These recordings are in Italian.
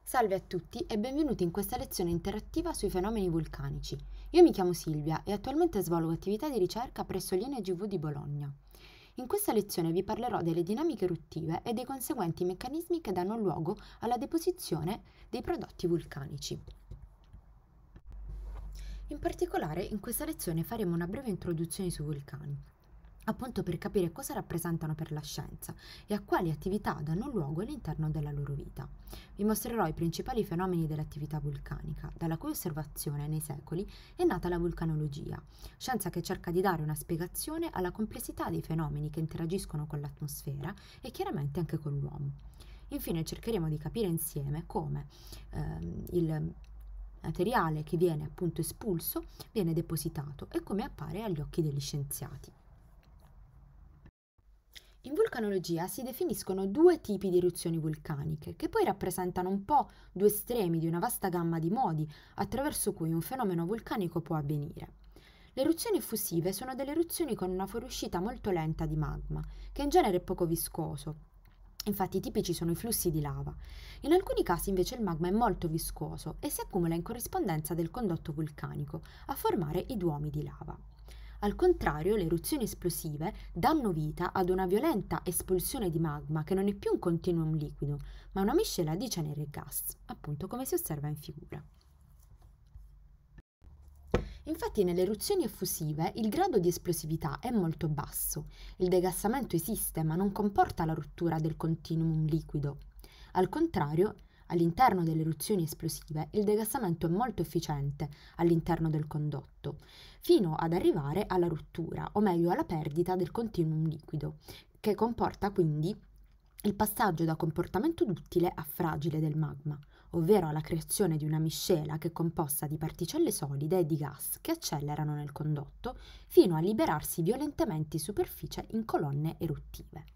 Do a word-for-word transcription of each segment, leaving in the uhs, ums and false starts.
Salve a tutti e benvenuti in questa lezione interattiva sui fenomeni vulcanici. Io mi chiamo Silvia e attualmente svolgo attività di ricerca presso l'I N G V di Bologna. In questa lezione vi parlerò delle dinamiche eruttive e dei conseguenti meccanismi che danno luogo alla deposizione dei prodotti vulcanici. In particolare, in questa lezione faremo una breve introduzione sui vulcani, appunto per capire cosa rappresentano per la scienza e a quali attività danno luogo all'interno della loro vita. Vi mostrerò i principali fenomeni dell'attività vulcanica, dalla cui osservazione nei secoli è nata la vulcanologia, scienza che cerca di dare una spiegazione alla complessità dei fenomeni che interagiscono con l'atmosfera e chiaramente anche con l'uomo. Infine cercheremo di capire insieme come ehm, il materiale che viene appunto espulso viene depositato e come appare agli occhi degli scienziati. In vulcanologia si definiscono due tipi di eruzioni vulcaniche, che poi rappresentano un po' due estremi di una vasta gamma di modi attraverso cui un fenomeno vulcanico può avvenire. Le eruzioni effusive sono delle eruzioni con una fuoriuscita molto lenta di magma, che in genere è poco viscoso. Infatti tipici sono i flussi di lava. In alcuni casi invece il magma è molto viscoso e si accumula in corrispondenza del condotto vulcanico a formare i duomi di lava. Al contrario, le eruzioni esplosive danno vita ad una violenta espulsione di magma che non è più un continuum liquido, ma una miscela di cenere e gas, appunto come si osserva in figura. Infatti nelle eruzioni effusive il grado di esplosività è molto basso, il degassamento esiste ma non comporta la rottura del continuum liquido. Al contrario, all'interno delle eruzioni esplosive il degassamento è molto efficiente all'interno del condotto, fino ad arrivare alla rottura, o meglio alla perdita del continuum liquido, che comporta quindi il passaggio da comportamento duttile a fragile del magma, ovvero alla creazione di una miscela che è composta di particelle solide e di gas che accelerano nel condotto fino a liberarsi violentemente in superficie in colonne eruttive.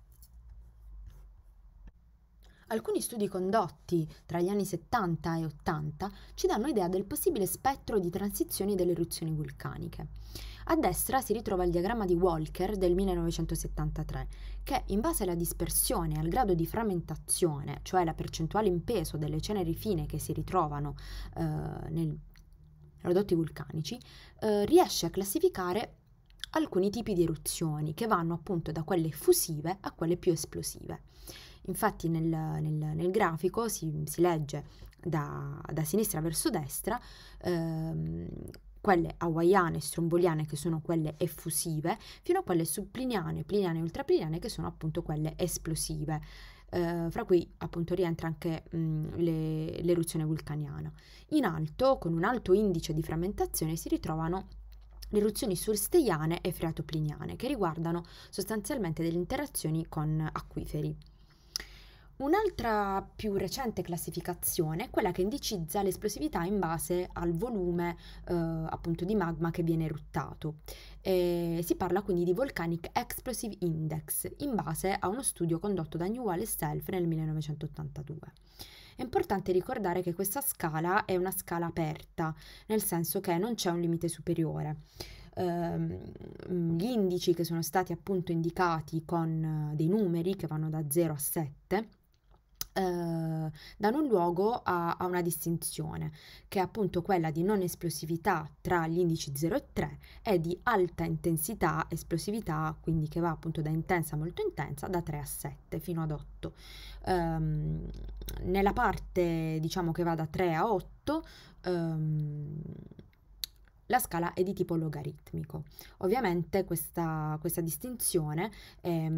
Alcuni studi condotti tra gli anni settanta e ottanta ci danno idea del possibile spettro di transizioni delle eruzioni vulcaniche. A destra si ritrova il diagramma di Walker del millenovecentosettantatré, che in base alla dispersione e al grado di frammentazione, cioè la percentuale in peso delle ceneri fine che si ritrovano eh, nei prodotti vulcanici, eh, riesce a classificare alcuni tipi di eruzioni che vanno appunto da quelle effusive a quelle più esplosive. Infatti nel, nel, nel grafico si, si legge da, da sinistra verso destra ehm, quelle hawaiane e stromboliane che sono quelle effusive, fino a quelle subpliniane, pliniane e ultrapliniane che sono appunto quelle esplosive. Uh, fra cui appunto rientra anche mh, le, l'eruzione vulcaniana. In alto, con un alto indice di frammentazione, si ritrovano le eruzioni sursteiane e freatopliniane, che riguardano sostanzialmente delle interazioni con acquiferi. Un'altra più recente classificazione è quella che indicizza l'esplosività in base al volume eh, appunto di magma che viene eruttato. E si parla quindi di Volcanic Explosive Index in base a uno studio condotto da Newell e Self nel millenovecentottantadue. È importante ricordare che questa scala è una scala aperta, nel senso che non c'è un limite superiore. Gli indici che sono stati appunto indicati con dei numeri che vanno da zero a sette Uh, danno luogo a, a una distinzione che è appunto quella di non esplosività tra gli indici zero e tre e di alta intensità esplosività, quindi che va appunto da intensa a molto intensa, da tre a sette fino ad otto. Um, nella parte diciamo che va da tre a otto um, la scala è di tipo logaritmico. Ovviamente questa, questa distinzione è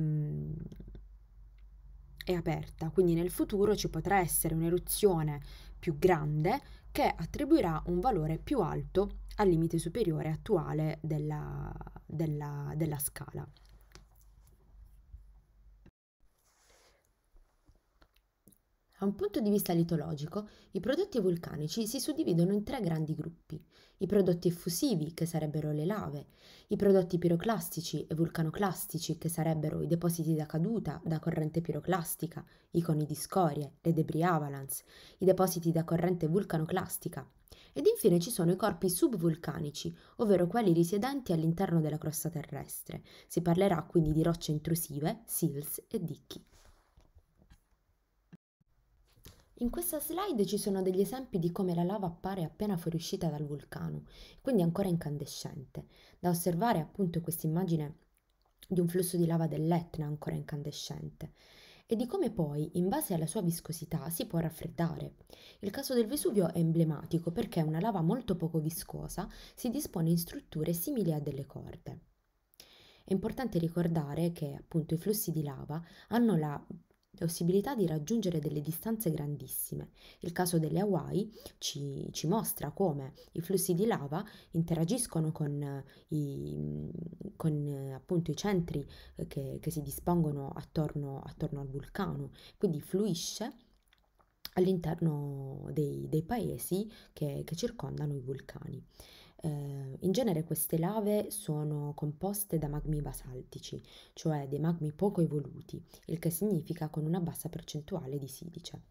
è aperta, quindi nel futuro ci potrà essere un'eruzione più grande che attribuirà un valore più alto al limite superiore attuale della, della, della scala. Da un punto di vista litologico, i prodotti vulcanici si suddividono in tre grandi gruppi: i prodotti effusivi, che sarebbero le lave, i prodotti piroclastici e vulcanoclastici, che sarebbero i depositi da caduta, da corrente piroclastica, i coni di scorie, le débris avalanche, i depositi da corrente vulcanoclastica. Ed infine ci sono i corpi subvulcanici, ovvero quelli risiedenti all'interno della crosta terrestre. Si parlerà quindi di rocce intrusive, sills e dicchi. In questa slide ci sono degli esempi di come la lava appare appena fuoriuscita dal vulcano, quindi ancora incandescente. Da osservare appunto questa immagine di un flusso di lava dell'Etna ancora incandescente e di come poi, in base alla sua viscosità, si può raffreddare. Il caso del Vesuvio è emblematico perché una lava molto poco viscosa si dispone in strutture simili a delle corde. È importante ricordare che appunto i flussi di lava hanno la possibilità di raggiungere delle distanze grandissime. Il caso delle Hawaii ci, ci mostra come i flussi di lava interagiscono con i, con, appunto, i centri che, che si dispongono attorno, attorno al vulcano, quindi fluisce all'interno dei, dei paesi che, che circondano i vulcani. Eh, in genere queste lave sono composte da magmi basaltici, cioè dei magmi poco evoluti, il che significa con una bassa percentuale di silice.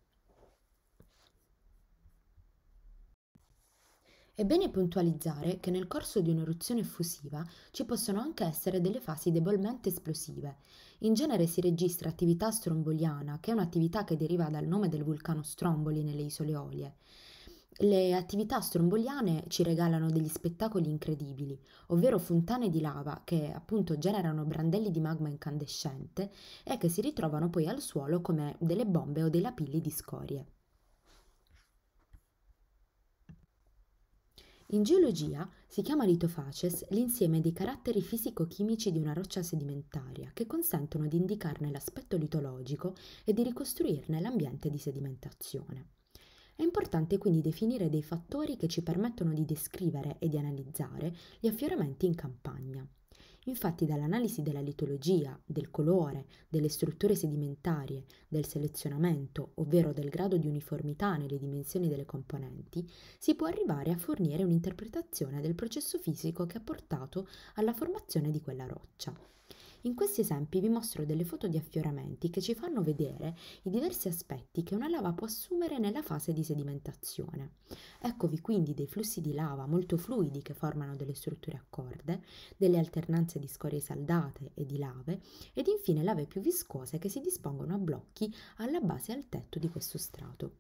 È bene puntualizzare che nel corso di un'eruzione effusiva ci possono anche essere delle fasi debolmente esplosive. In genere si registra attività stromboliana, che è un'attività che deriva dal nome del vulcano Stromboli nelle isole Eolie. Le attività stromboliane ci regalano degli spettacoli incredibili, ovvero fontane di lava che appunto generano brandelli di magma incandescente e che si ritrovano poi al suolo come delle bombe o dei lapilli di scorie. In geologia si chiama litofacies l'insieme dei caratteri fisico-chimici di una roccia sedimentaria che consentono di indicarne l'aspetto litologico e di ricostruirne l'ambiente di sedimentazione. È importante quindi definire dei fattori che ci permettono di descrivere e di analizzare gli affioramenti in campagna. Infatti dall'analisi della litologia, del colore, delle strutture sedimentarie, del selezionamento, ovvero del grado di uniformità nelle dimensioni delle componenti, si può arrivare a fornire un'interpretazione del processo fisico che ha portato alla formazione di quella roccia. In questi esempi vi mostro delle foto di affioramenti che ci fanno vedere i diversi aspetti che una lava può assumere nella fase di sedimentazione. Eccovi quindi dei flussi di lava molto fluidi che formano delle strutture a corde, delle alternanze di scorie saldate e di lave ed infine lave più viscose che si dispongono a blocchi alla base e al tetto di questo strato.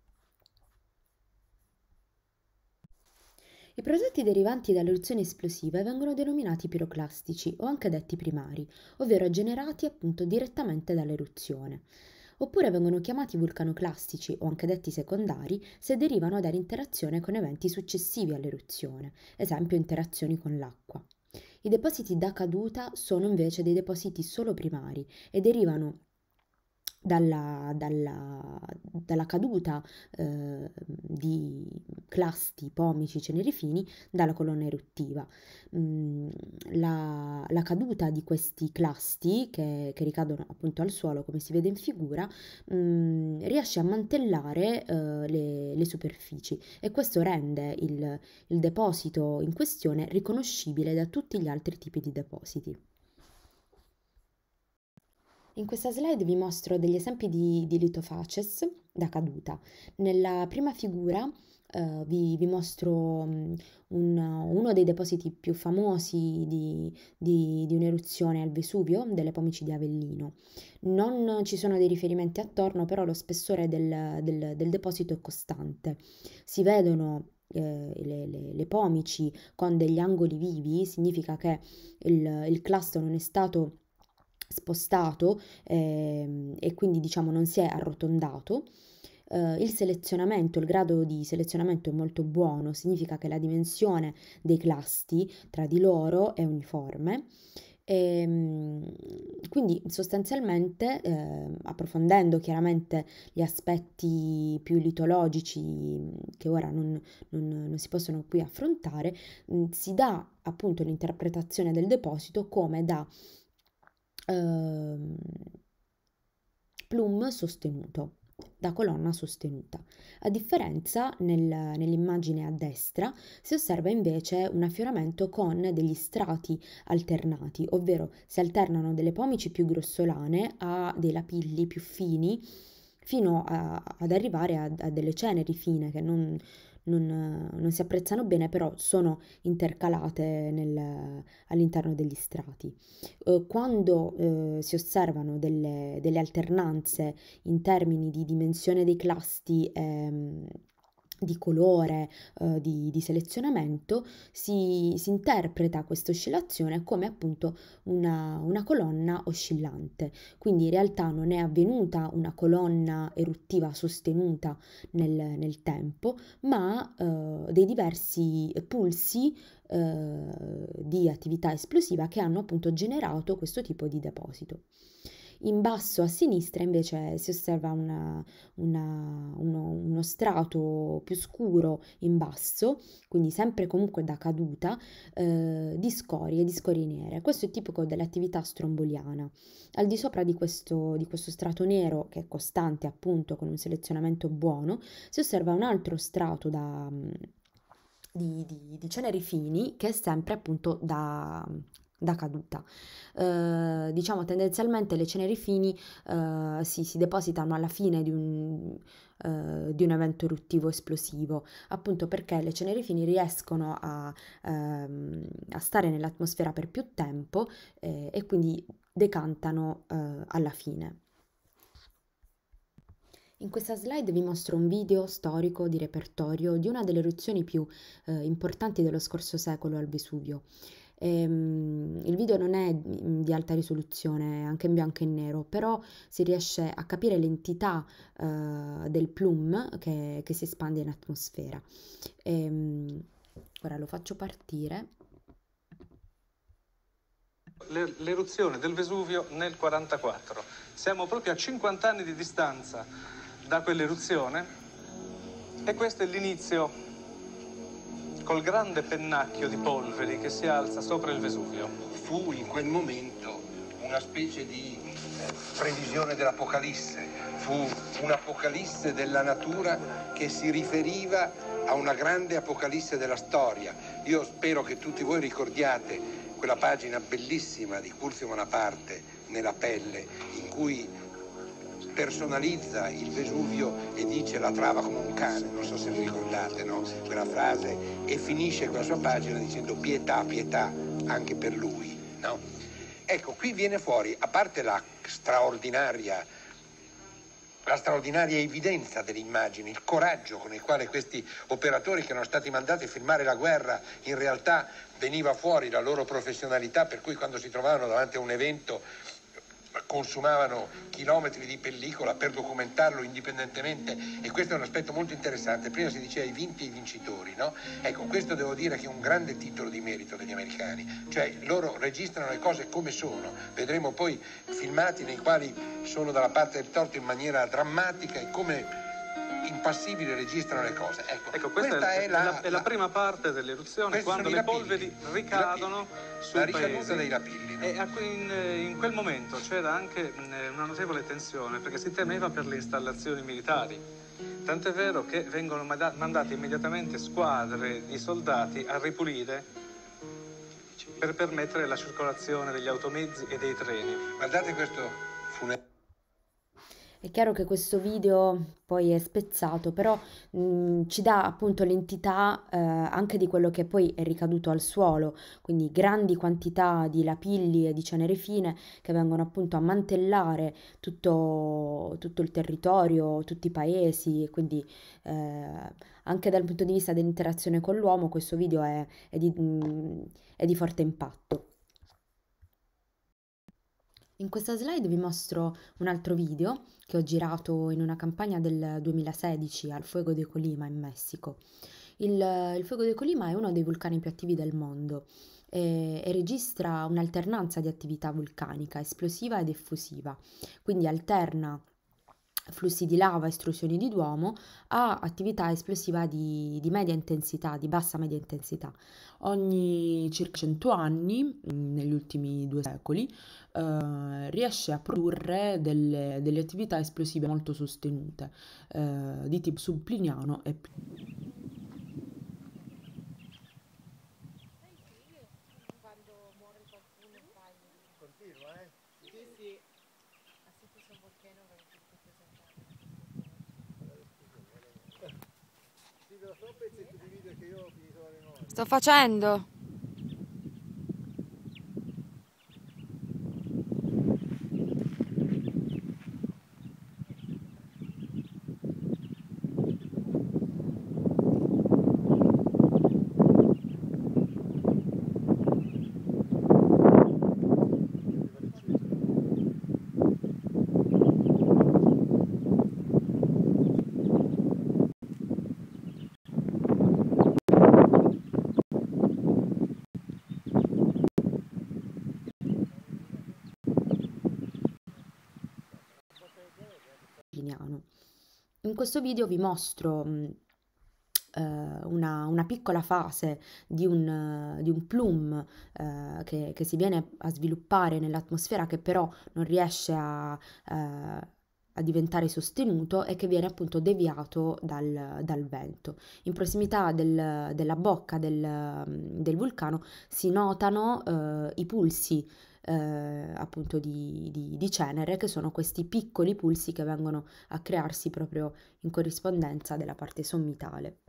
I prodotti derivanti dalle eruzioni esplosive vengono denominati piroclastici o anche detti primari, ovvero generati appunto direttamente dall'eruzione. Oppure vengono chiamati vulcanoclastici o anche detti secondari se derivano dall'interazione con eventi successivi all'eruzione, esempio interazioni con l'acqua. I depositi da caduta sono invece dei depositi solo primari e derivano Dalla, dalla, dalla caduta eh, di clasti, pomici, ceneri fini dalla colonna eruttiva. Mm, la, la caduta di questi clasti che, che ricadono appunto al suolo, come si vede in figura, mm, riesce a mantellare eh, le, le superfici e questo rende il, il deposito in questione riconoscibile da tutti gli altri tipi di depositi. In questa slide vi mostro degli esempi di, di litofacies da caduta. Nella prima figura eh, vi, vi mostro um, un, uno dei depositi più famosi di, di, di un'eruzione al Vesuvio, delle pomici di Avellino. Non ci sono dei riferimenti attorno, però lo spessore del, del, del deposito è costante. Si vedono eh, le, le, le pomici con degli angoli vivi, significa che il, il clasto non è stato spostato ehm, e quindi diciamo non si è arrotondato. Uh, il selezionamento, il grado di selezionamento è molto buono, significa che la dimensione dei clasti tra di loro è uniforme. E, quindi sostanzialmente, eh, approfondendo chiaramente gli aspetti più litologici che ora non, non, non si possono qui affrontare, mh, si dà appunto l'interpretazione del deposito come da Ehm, plum sostenuto, da colonna sostenuta. A differenza nel, nell'immagine a destra si osserva invece un affioramento con degli strati alternati, ovvero si alternano delle pomici più grossolane a dei lapilli più fini fino a, ad arrivare a, a delle ceneri fine che non, non, non si apprezzano bene, però sono intercalate nel- all'interno degli strati. Eh, quando eh, si osservano delle, delle alternanze in termini di dimensione dei clasti, ehm, di colore, eh, di, di selezionamento, si, si interpreta questa oscillazione come appunto una, una colonna oscillante. Quindi in realtà non è avvenuta una colonna eruttiva sostenuta nel, nel tempo, ma eh, dei diversi pulsi eh, di attività esplosiva che hanno appunto generato questo tipo di deposito. In basso a sinistra invece si osserva una- una- uno, uno strato più scuro in basso, quindi sempre comunque da caduta, eh, di scorie, di scorie nere. Questo è tipico dell'attività stromboliana. Al di sopra di questo, di questo strato nero, che è costante appunto con un selezionamento buono, si osserva un altro strato da, mm, di, di- di ceneri fini che è sempre appunto da, da caduta. Eh, diciamo tendenzialmente le ceneri fini eh, si, si depositano alla fine di un, eh, di un evento eruttivo esplosivo, appunto perché le ceneri fini riescono a, ehm, a stare nell'atmosfera per più tempo eh, e quindi decantano eh, alla fine. In questa slide vi mostro un video storico di repertorio di una delle eruzioni più eh, importanti dello scorso secolo al Vesuvio. Ehm, il video non è mm, di alta risoluzione, è anche in bianco e nero, però si riesce a capire l'entità eh, del plume che, che si espande in atmosfera. Ehm, ora lo faccio partire. L'eruzione del Vesuvio nel quarantaquattro. Siamo proprio a cinquanta anni di distanza da quell'eruzione e questo è l'inizio col grande pennacchio di polveri che si alza sopra il Vesuvio. Fu in quel momento una specie di eh, previsione dell'Apocalisse, fu un'Apocalisse della natura che si riferiva a una grande Apocalisse della storia. Io spero che tutti voi ricordiate quella pagina bellissima di Curzio Malaparte, Nella pelle, in cui personalizza il Vesuvio e dice la trava come un cane, non so se vi ricordate, no? Quella frase, e finisce quella sua pagina dicendo pietà, pietà anche per lui, no? Ecco, qui viene fuori, a parte la straordinaria la straordinaria evidenza delle immagini, il coraggio con il quale questi operatori che erano stati mandati a filmare la guerra, in realtà veniva fuori la loro professionalità, per cui quando si trovavano davanti a un evento consumavano chilometri di pellicola per documentarlo indipendentemente, e questo è un aspetto molto interessante. Prima si diceva i vinti e i vincitori, no? Ecco, questo devo dire che è un grande titolo di merito degli americani, cioè loro registrano le cose come sono. Vedremo poi filmati nei quali sono dalla parte del torto in maniera drammatica e come impassibili registrano le cose. Ecco, Ecco, questa, questa è, è, è la, la, è la prima parte dell'eruzione, quando le rapilli, polveri ricadono sui la ricaduta paesi. dei rapilli, no? E in, in quel momento c'era anche una notevole tensione perché si temeva per le installazioni militari. Tant'è vero che vengono mandate immediatamente squadre di soldati a ripulire per permettere la circolazione degli automezzi e dei treni. Guardate questo funerale. È chiaro che questo video poi è spezzato, però mh, ci dà appunto l'entità eh, anche di quello che poi è ricaduto al suolo, quindi grandi quantità di lapilli e di cenere fine che vengono appunto a mantellare tutto, tutto il territorio, tutti i paesi, e quindi eh, anche dal punto di vista dell'interazione con l'uomo questo video è, è di, mh, è di forte impatto. In questa slide vi mostro un altro video che ho girato in una campagna del duemilasedici al Fuego de Colima in Messico. Il, il Fuego de Colima è uno dei vulcani più attivi del mondo e, e registra un'alternanza di attività vulcanica esplosiva ed effusiva, quindi alterna flussi di lava, estrusioni di duomo a attività esplosiva di, di media intensità, di bassa media intensità. Ogni circa cento anni, negli ultimi due secoli, eh, riesce a produrre delle, delle attività esplosive molto sostenute, eh, di tipo subpliniano e continua, eh? Sì, sì. Así que son volcano, sí, Fatelo solo un pezzetto di video che io ho finito la memoria. Sto facendo. In questo video vi mostro mh, eh, una, una piccola fase di un, uh, di un plume uh, che, che si viene a sviluppare nell'atmosfera, che però non riesce a, uh, a diventare sostenuto e che viene appunto deviato dal, dal vento. In prossimità del, della bocca del, del vulcano si notano uh, i pulsi Eh, appunto di, di, di cenere, che sono questi piccoli pulsi che vengono a crearsi proprio in corrispondenza della parte sommitale.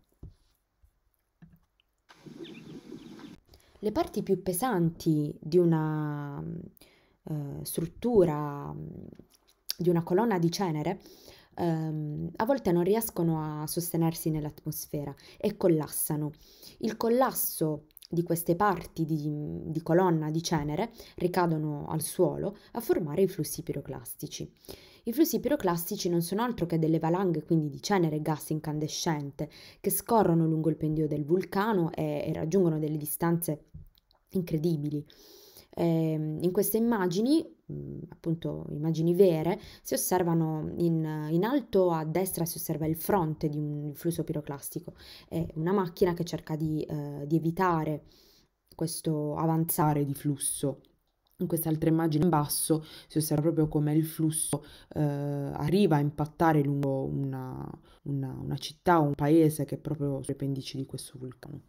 Le parti più pesanti di una eh, struttura, di una colonna di cenere, ehm, a volte non riescono a sostenersi nell'atmosfera e collassano. Il collasso di queste parti di, di colonna di cenere ricadono al suolo a formare i flussi piroclastici. I flussi piroclastici non sono altro che delle valanghe, quindi di cenere e gas incandescente, che scorrono lungo il pendio del vulcano e, e raggiungono delle distanze incredibili. Eh, in queste immagini, mh, appunto immagini vere, si osservano in, in alto a destra si osserva il fronte di un flusso piroclastico, è una macchina che cerca di, eh, di evitare questo avanzare di flusso. In questa altra immagine in basso si osserva proprio come il flusso eh, arriva a impattare lungo una, una, una città o un paese che è proprio sui pendici di questo vulcano.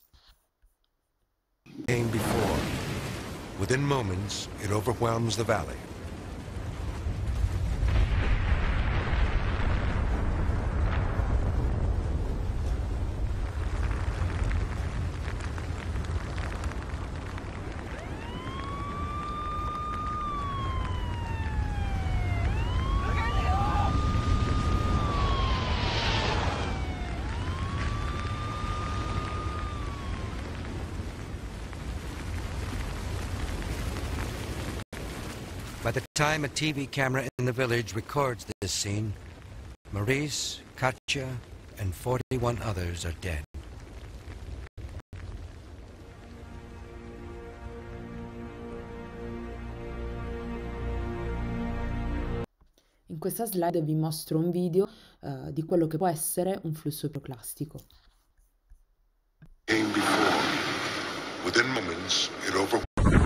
Came before. Within moments, it overwhelms the valley. By the time a T V camera in the village records this scene, Maurice, Katja, and forty-one others are dead. In questa slide vi mostro un video uh, di quello che può essere un flusso piroclastico. Came before. Within moments, it overwhelms.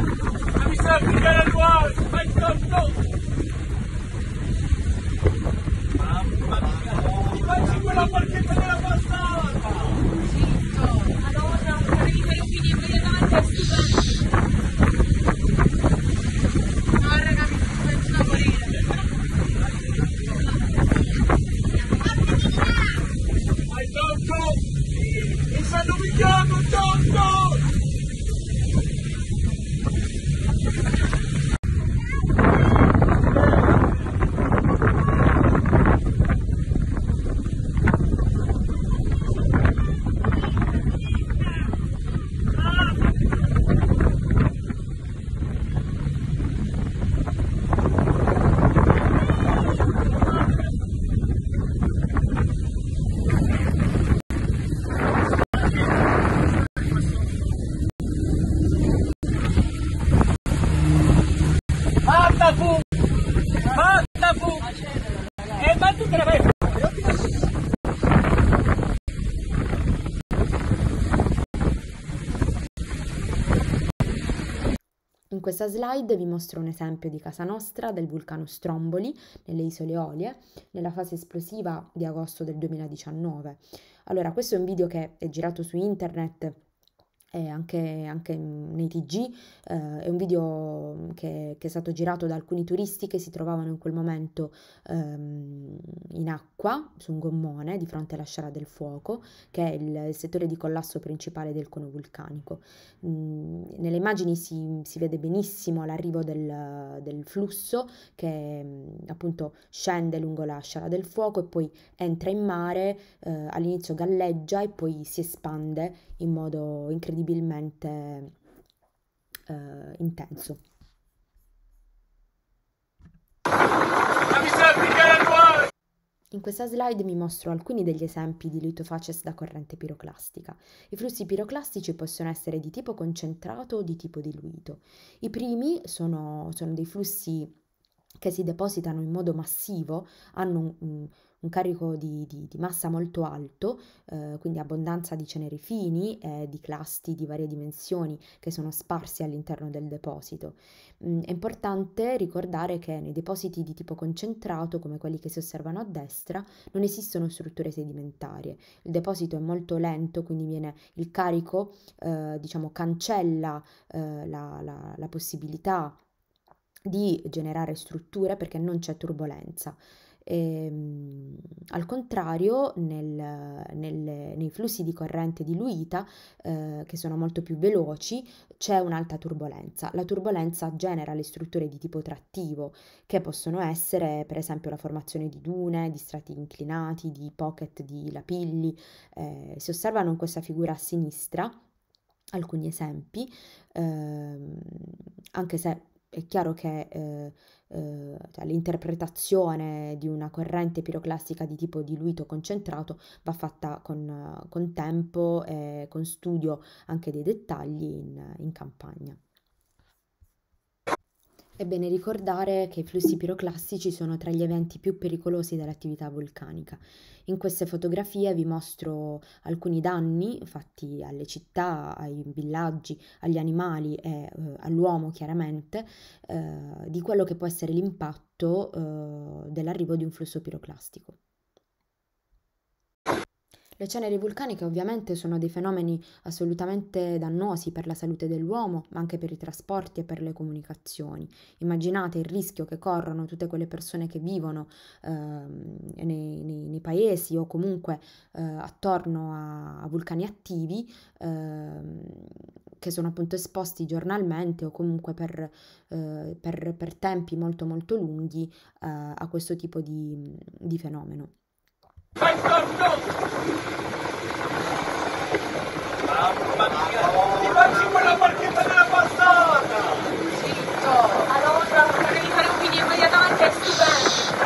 In questa slide vi mostro un esempio di casa nostra del vulcano Stromboli nelle isole Eolie, nella fase esplosiva di agosto del duemiladiciannove. Allora, questo è un video che è girato su internet e anche, anche nei T G, eh, è un video che, che è stato girato da alcuni turisti che si trovavano in quel momento ehm, in acqua su un gommone di fronte alla Sciara del Fuoco, che è il, il settore di collasso principale del cono vulcanico. Mm, nelle immagini si, si vede benissimo l'arrivo del, del flusso che mm, appunto scende lungo la Sciara del Fuoco e poi entra in mare, eh, all'inizio galleggia e poi si espande in modo incredibilmente eh, intenso. In questa slide mi mostro alcuni degli esempi di litofacies da corrente piroclastica. I flussi piroclastici possono essere di tipo concentrato o di tipo diluito. I primi sono, sono dei flussi che si depositano in modo massivo, hanno un, un carico di, di, di massa molto alto, eh, quindi abbondanza di ceneri fini e di clasti di varie dimensioni che sono sparsi all'interno del deposito. Mm, è importante ricordare che nei depositi di tipo concentrato, come quelli che si osservano a destra, non esistono strutture sedimentarie. Il deposito è molto lento, quindi viene il carico, eh, diciamo, cancella eh, la, la, la possibilità di generare strutture perché non c'è turbolenza. E, mh, al contrario, nel, nel, nei flussi di corrente diluita, eh, che sono molto più veloci, c'è un'alta turbolenza. La turbolenza genera le strutture di tipo trattivo, che possono essere per esempio la formazione di dune, di strati inclinati, di pocket di lapilli. Eh, si osservano in questa figura a sinistra alcuni esempi, ehm, anche se è chiaro che eh, eh, cioè, l'interpretazione di una corrente piroclastica di tipo diluito concentrato va fatta con, con tempo e con studio anche dei dettagli in, in campagna. È bene ricordare che i flussi piroclastici sono tra gli eventi più pericolosi dell'attività vulcanica. In queste fotografie vi mostro alcuni danni fatti alle città, ai villaggi, agli animali e eh, all'uomo chiaramente, eh, di quello che può essere l'impatto eh, dell'arrivo di un flusso piroclastico. Le ceneri vulcaniche ovviamente sono dei fenomeni assolutamente dannosi per la salute dell'uomo, ma anche per i trasporti e per le comunicazioni. Immaginate il rischio che corrono tutte quelle persone che vivono eh, nei, nei, nei paesi o comunque eh, attorno a, a vulcani attivi, eh, che sono appunto esposti giornalmente o comunque per, eh, per, per tempi molto molto lunghi eh, a questo tipo di, di fenomeno. Mamma mia, ti mangi quella barchetta della passata! Zitto! Allora, devi fare un video immediatamente, è stupendo!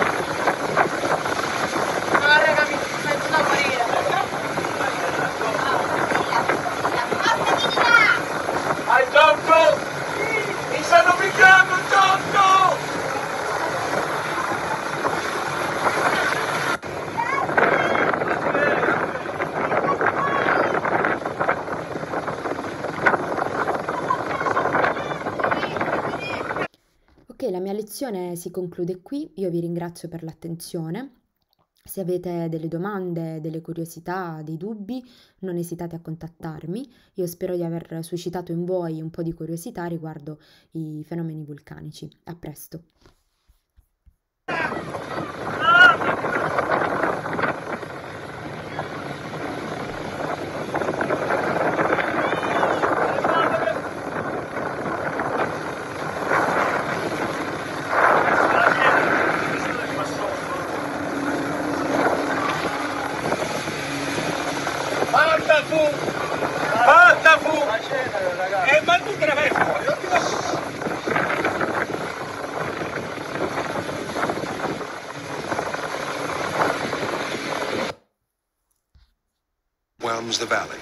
No, raga, mi metto da morire! Hai Giorgio! Mi stanno picchiando, Giorgio! La mia lezione si conclude qui, io vi ringrazio per l'attenzione. Se avete delle domande, delle curiosità, dei dubbi, non esitate a contattarmi. Io spero di aver suscitato in voi un po' di curiosità riguardo i fenomeni vulcanici. A presto! Whelms the valley.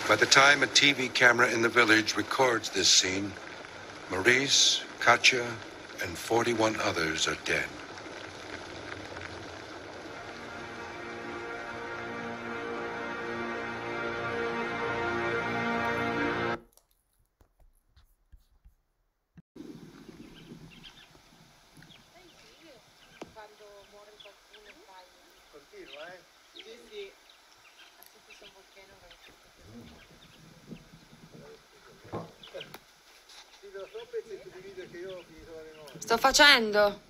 By the time a T V camera in the village records this scene, Maurice, Katya, and forty-one others are dead. Continua, eh? Sì, sì. Así un pochino. Sì, però solo un pezzetto di video che io ho finito alle nove. Sto facendo.